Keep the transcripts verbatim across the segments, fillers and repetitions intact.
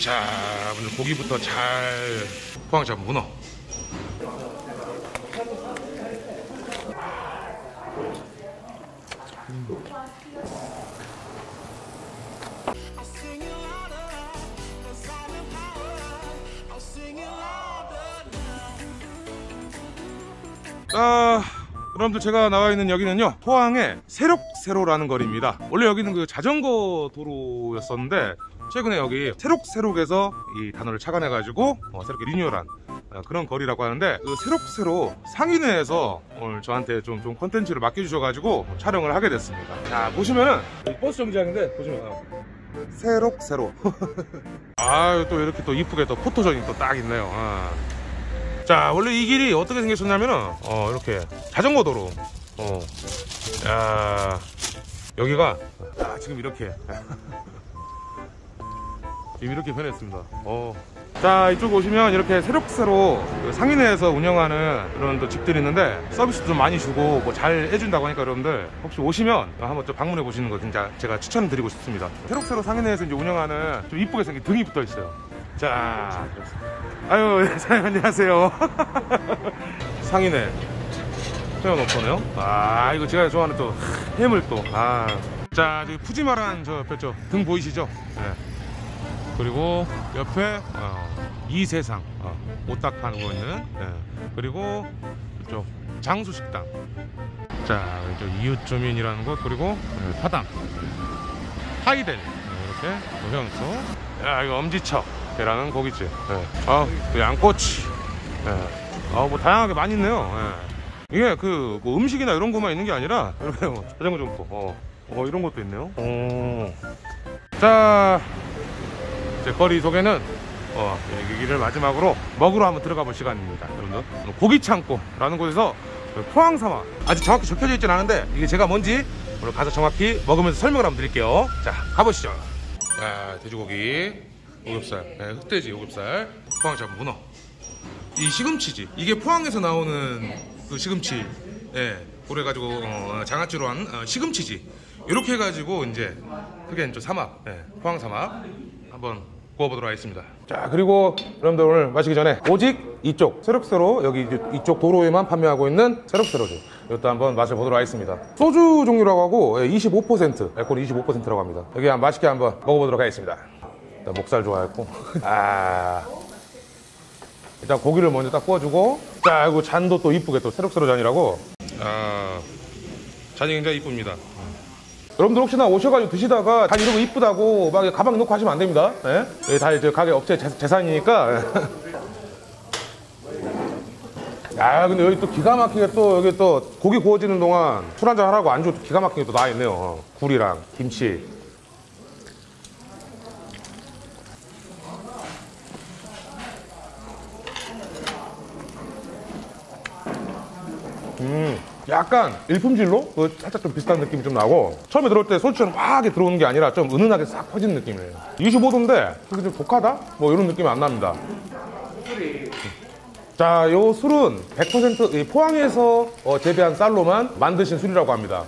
자, 오늘 고기부터 잘 포항 잡은 문어. 음. 아, 여러분들 제가 나와 있는 여기는요 포항의 새록새로라는 거리입니다. 원래 여기는 그 자전거 도로였었는데 최근에 여기 새록새록에서 이 단어를 착안해 가지고 어, 새롭게 리뉴얼한 어, 그런 거리라고 하는데, 그 새록새로 상인회에서 오늘 저한테 좀, 좀 컨텐츠를 맡겨주셔 가지고 촬영을 하게 됐습니다. 자, 보시면은 버스 정류장인데 보시면 어, 새록새로 아유, 또 이렇게 또 이쁘게 또 포토존이 또 딱 있네요. 아. 자, 원래 이 길이 어떻게 생겼었냐면은 어 이렇게 자전거 도로. 어, 야, 여기가 아, 지금 이렇게 지금 이렇게 변했습니다. 어. 자, 이쪽 오시면 이렇게 새록새로 그 상인회에서 운영하는 그런 또 집들이 있는데 서비스도 많이 주고 뭐 잘 해준다고 하니까 여러분들 혹시 오시면 한번 또 방문해 보시는 거 진짜 제가 추천드리고 싶습니다. 새록새로 상인회에서 이제 운영하는 좀 이쁘게 생긴 등이 붙어 있어요. 자, 아유, 사장님 안녕하세요. 상인회 소연오퍼네요. 아, 이거 제가 좋아하는 또 해물 또. 아, 자, 저기 푸지마란 저 옆에 저 등 보이시죠? 네. 그리고 옆에 어, 이세상 어, 옷 딱 파는 거 있는. 네. 그리고 이쪽 장수식당. 자, 이쪽 이웃주민이라는 곳. 그리고 네, 파담 하이델. 네, 이렇게 노현수. 야, 이거 엄지척 라는 고깃집. 네. 아, 또 양꼬치. 네. 아, 뭐 다양하게 많이 있네요. 네. 이게 그 뭐 음식이나 이런 것만 있는 게 아니라 이렇게 뭐 자전거 점포, 어, 어 이런 것도 있네요. 오. 자, 이제 거리 속에는 어, 이 길을 마지막으로 먹으러 한번 들어가 볼 시간입니다. 여러분들, 고기창고라는 곳에서 포항 사막, 아직 정확히 적혀져 있진 않은데 이게 제가 뭔지 오늘 가서 정확히 먹으면서 설명을 한번 드릴게요. 자, 가보시죠. 자, 돼지고기, 오겹살, 네, 흑돼지, 오겹살, 포항 잡은 문어, 이 시금치지. 이게 포항에서 나오는 그 시금치, 예, 그래가지고 어, 장아찌로 한 어, 시금치지. 이렇게 해가지고 이제 그게 좀 삼합, 예, 포항 삼합 한번 구워보도록 하겠습니다. 자, 그리고 여러분들 오늘 마시기 전에 오직 이쪽 새록새로 여기 이쪽 도로에만 판매하고 있는 새록새로죠. 이것도 한번 마셔보도록 하겠습니다. 소주 종류라고 하고 이십오 퍼센트, 알코올 이십오 퍼센트라고 합니다. 여기 한번 맛있게 한번 먹어보도록 하겠습니다. 일단 목살 좋아했고, 아, 일단 고기를 먼저 딱 구워주고, 자, 이거 잔도 또 이쁘게 또 새록새로 잔이라고. 아, 잔이 굉장히 이쁩니다. 여러분들 혹시나 오셔가지고 드시다가 잔 이런 거 이쁘다고 막 가방 넣고 하시면 안 됩니다. 예? 다 이제 가게 업체 재산이니까. 야, 근데 여기 또 기가 막히게 또 여기 또 고기 구워지는 동안 술 한잔 하라고 안주 기가 막히게 또 나와 있네요. 굴이랑 김치. 음, 약간 일품질로 그 살짝 좀 비슷한 느낌이 좀 나고, 처음에 들어올 때 소주처럼 확하게 들어오는 게 아니라 좀 은은하게 싹 퍼지는 느낌이에요. 이십오 도인데 그게 좀 독하다? 뭐 이런 느낌이 안 납니다. 자, 요 술은 백 퍼센트 포항에서 어, 재배한 쌀로만 만드신 술이라고 합니다.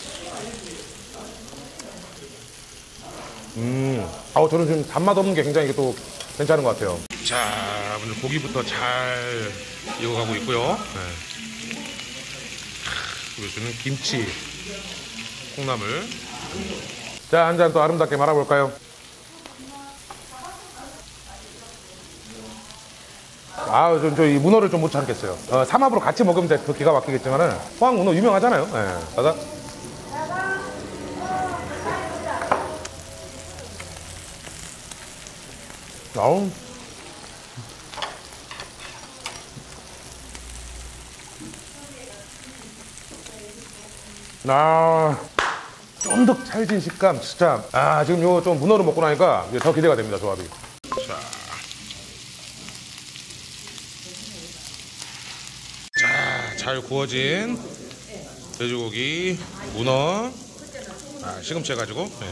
음, 아우, 저는 지금 단맛 없는 게 굉장히 또 괜찮은 것 같아요. 자, 오늘 고기부터 잘 익어가고 있고요. 네. 보여주는 김치, 콩나물. 자, 한 잔 또 아름답게 말아볼까요? 아, 좀, 저 이 문어를 좀 못 참겠어요. 어, 삼합으로 같이 먹으면 더 기가 막히겠지만은 포항 문어 유명하잖아요. 네. 가자. 아우. 아, 쫀득 찰진 식감 진짜. 아, 지금 요 좀 문어를 먹고 나니까 더 기대가 됩니다, 조합이. 자, 자, 잘 구워진 돼지고기, 문어, 아, 시금치 해가지고. 네.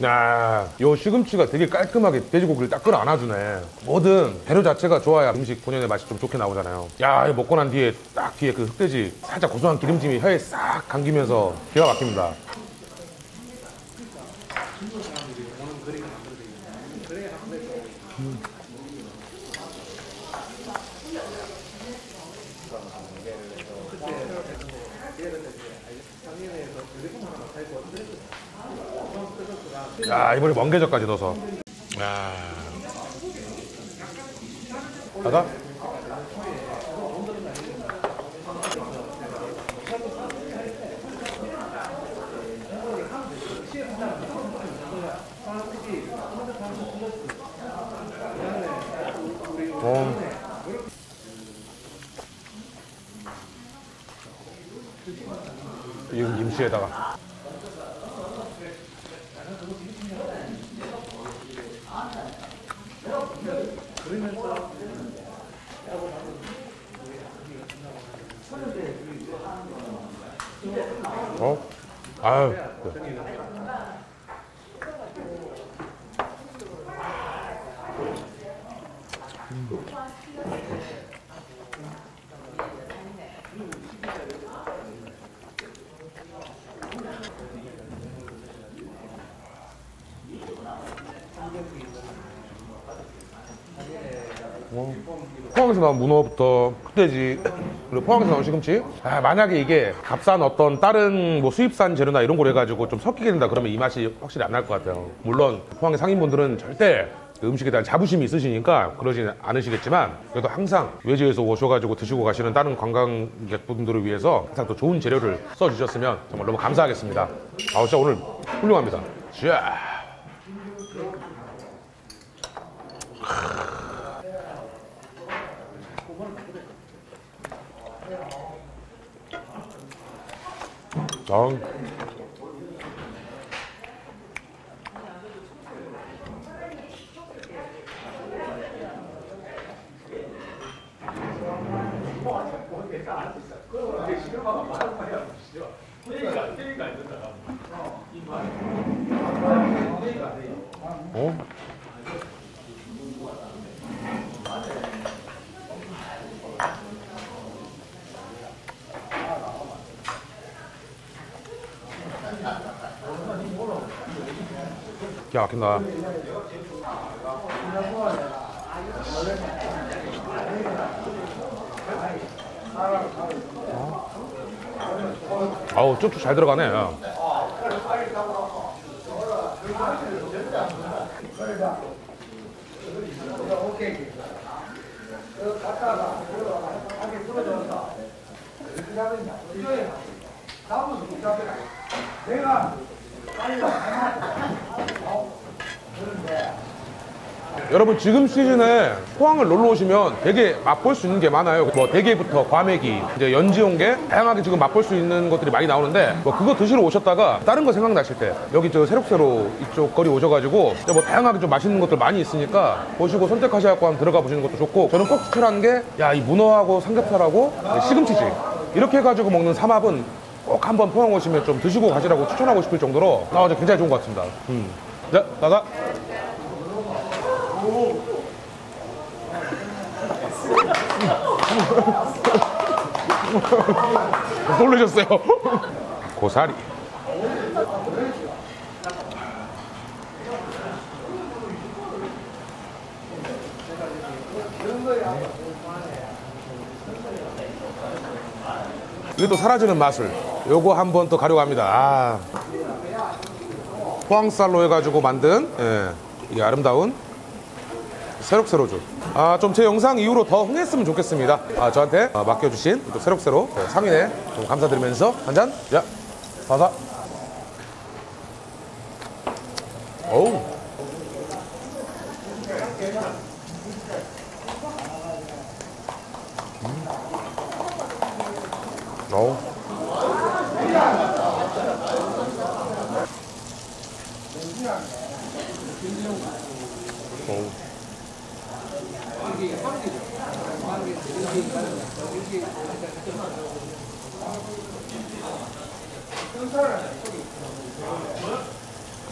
야, 요 시금치가 되게 깔끔하게 돼지고기를 딱 끌어 안아주네. 뭐든 재료 자체가 좋아야 음식 본연의 맛이 좀 좋게 나오잖아요. 야, 이거 먹고 난 뒤에 딱 뒤에 그 흑돼지 살짝 고소한 기름짐이 혀에 싹 감기면서 기가 막힙니다. 음. 야, 이번에 멍게젓까지 넣어서. 야. 가자. 어. 이 김치에다가. 어? 아유. 네. 음. 어. 포항에서 나온 문어부터 흑돼지 그리고 포항에서 나온 시금치. 아, 만약에 이게 값싼 어떤 다른 뭐 수입산 재료나 이런 걸 해가지고 좀 섞이게 된다 그러면 이 맛이 확실히 안 날 것 같아요. 물론 포항의 상인분들은 절대 그 음식에 대한 자부심이 있으시니까 그러진 않으시겠지만 그래도 항상 외지에서 오셔가지고 드시고 가시는 다른 관광객분들을 위해서 항상 또 좋은 재료를 써주셨으면 정말 너무 감사하겠습니다. 아, 진짜 오늘 훌륭합니다. 자. 아. 어? 기가 막힌다. 아우, 쭉쭉 잘 들어가네. 여러분, 지금 시즌에 포항을 놀러 오시면 되게 맛볼 수 있는 게 많아요. 뭐 대게부터 과메기, 이제 연지온게 다양하게 지금 맛볼 수 있는 것들이 많이 나오는데 뭐 그거 드시러 오셨다가 다른 거 생각나실 때 여기 저 새록새로 이쪽 거리 오셔가지고 뭐 다양하게 좀 맛있는 것들 많이 있으니까 보시고 선택하셔갖고 한번 들어가 보시는 것도 좋고, 저는 꼭 추천하는 게 야, 이 문어하고 삼겹살하고 시금치지 이렇게 해가지고 먹는 삼합은 꼭 한번 포항 오시면 좀 드시고 가시라고 추천하고 싶을 정도로 아, 굉장히 좋은 것 같습니다. 음. 자, 나가. 놀라셨어요? 고사리. 이게 또 사라지는 맛을 요거 한번 또 가려고 합니다. 아, 포항쌀로 해가지고 만든 예, 이 아름다운 새록새로주. 아, 좀 제 영상 이후로 더 흥했으면 좋겠습니다. 아, 저한테 아, 맡겨주신 또 새록새로 네, 상인에 좀 감사드리면서 한잔. 자, 봐봐. 어우. 음. 어우. 어우.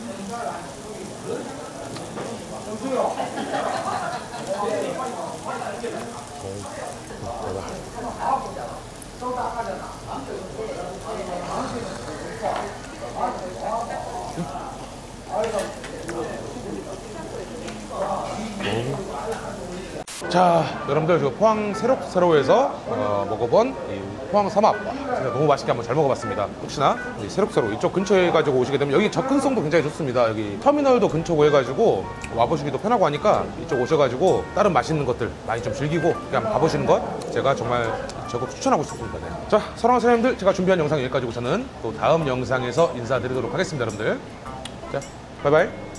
자, 여러분들 지금 포항 새록새로에서 어, 먹어본 이 포항 삼합 제가 너무 맛있게 한번 잘 먹어봤습니다. 혹시나 이 새록새로 이쪽 근처에 가지고 오시게 되면 여기 접근성도 굉장히 좋습니다. 여기 터미널도 근처고 해가지고 와보시기도 편하고 하니까 이쪽 오셔가지고 다른 맛있는 것들 많이 좀 즐기고 그냥 가보시는 것 제가 정말 적극 추천하고 싶습니다. 네. 자, 사랑하는 사장님들, 제가 준비한 영상 여기까지고 저는 또 다음 영상에서 인사드리도록 하겠습니다. 여러분들, 자, 바이바이.